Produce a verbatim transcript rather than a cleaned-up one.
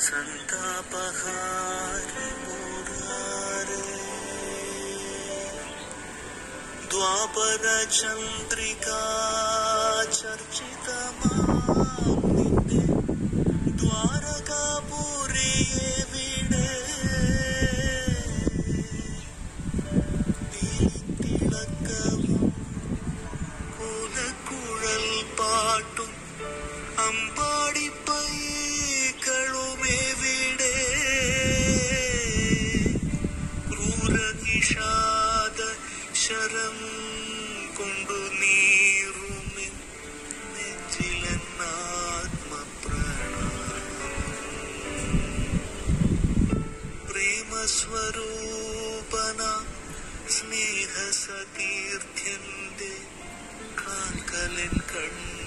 संतापहारि मुरारे द्वापर चंद्रिका चर्चितमानिन्दे द्वारकापुरिये विडे नीलितिलकवुम कुलकुഴൽ പാട്ടും അമ്പാടി പൈകളുമെവിടെ ക്രൂരനിഷാദ ശരം കൊണ്ടു നീറുമെൻ നെഞ്ചിലെന്നാത്മപ്രണാമം പ്രേമസ്വരൂപന സ്നേഹസതീർത്ഥ്യന്റെ കാൽക്കലൻ കണ്ണു